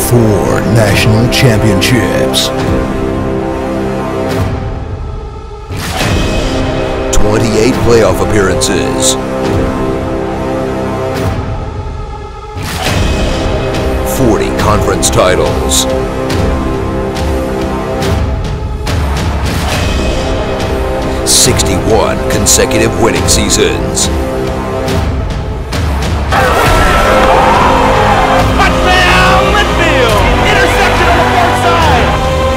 4 national championships, 28 playoff appearances, 40 conference titles, 61 consecutive winning seasons. Touchdown, Linfield! Interception on the far side!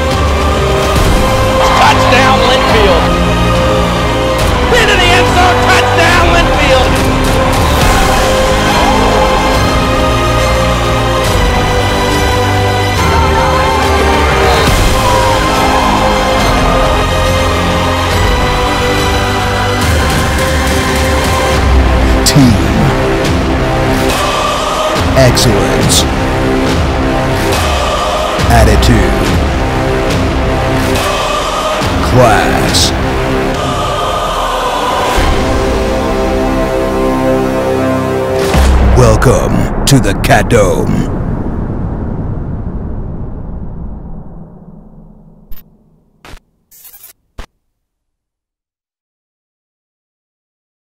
Touchdown, Linfield! Into the end zone, touchdown, Linfield! Team excellence, attitude, class. Welcome to the Cat Dome.